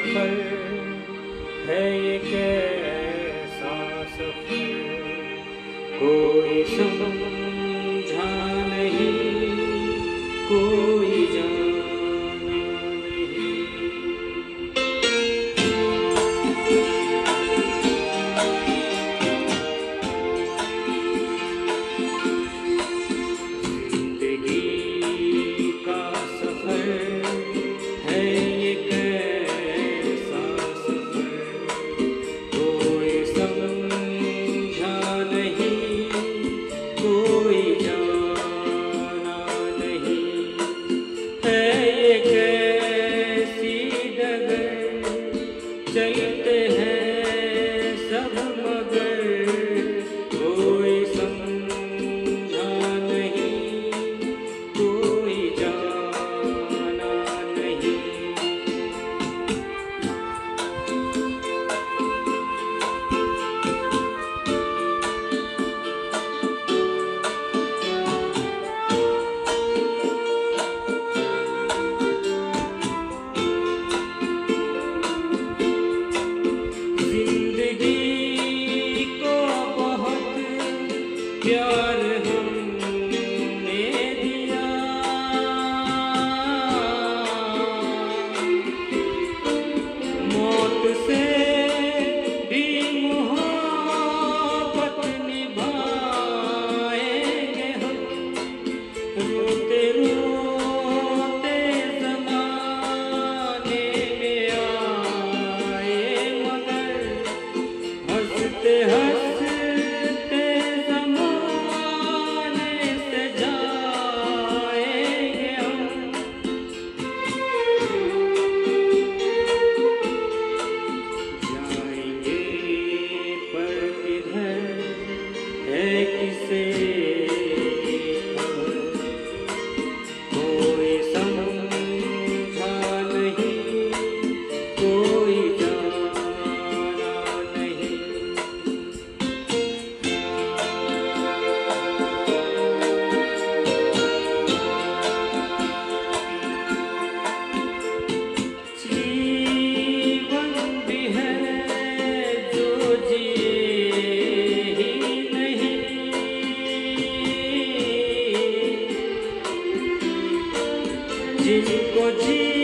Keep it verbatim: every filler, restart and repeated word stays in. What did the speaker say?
सफर है ये, कैसा सफर कोई समझा नहीं, कोई जाना नहीं। जिंदगी का सफर है ये, कैसा सफर कोई समझा नहीं, कोई जाना नहीं। है ये कैसी डगर, चलते हैं सब मगर कोई समझा नहीं, कोई जाना नहीं। जिंदगी को बहुत प्यार हमने दिया, मौत से भी मोहब्बत निभाएंगे हम। रोते रोते ज़माने में आए, मगर हंसते हंसते ज़माने से जाएंगे हम। जाएंगे पर किधर है किसे खबर, कोई समझा नहीं, कोई जाना नहीं। जीवन भी है जो जिए ही नहीं, जिनको जी